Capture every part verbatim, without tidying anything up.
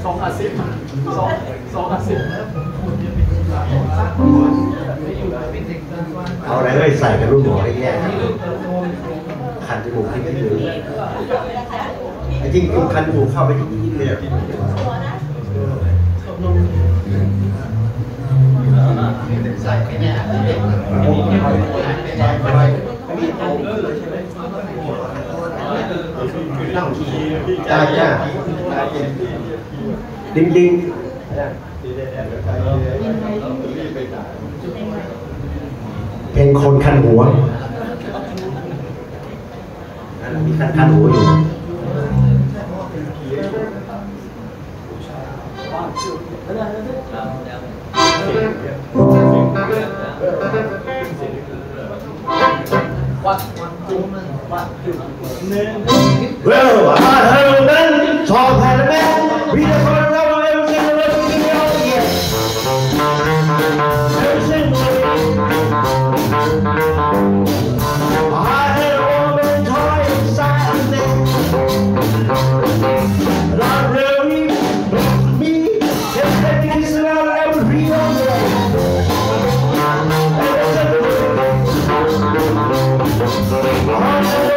สองอาทิตย์สองสองอาทิตย์เอาอะไรไปใส่กับลูกหมอให้แย่คันจมูกที่ที่มือไอ้ที่คันจมูกเข้าไปที่นี่เนี่ยใส่ไม่แน่นั่งขี่ได้แค่ดิ้งดิ้งเพลงคนคันหัวมีคันคันหัวอยู่เว้ยอาเธอนั้นชอบแพ้แม่วิธีการเราเอวเส้นเราที่ไม่เอาเยี่ยเอวเส้นอาเธอเป็นทอยสายเด็กเราเร็วนี้มีเด็กเด็กที่สลายเอวเรียวเยี่ยเอวเส้นอาเธอ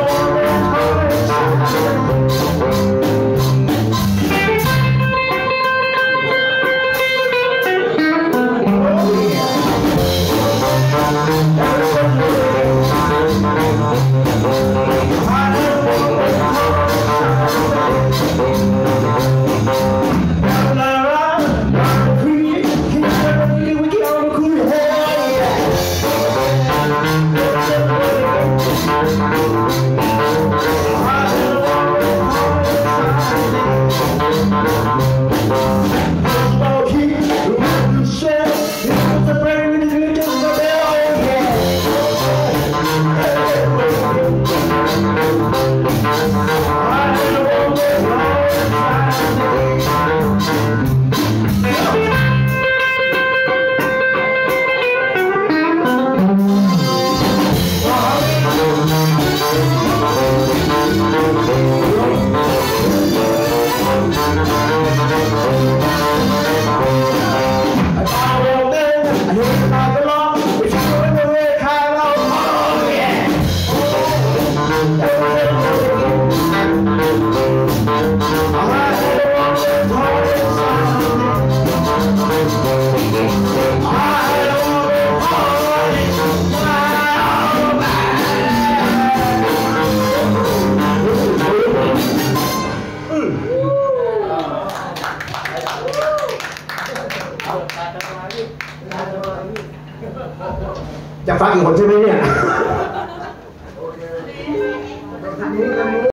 จะฟังอีกคนใช่ไหมเนี่ย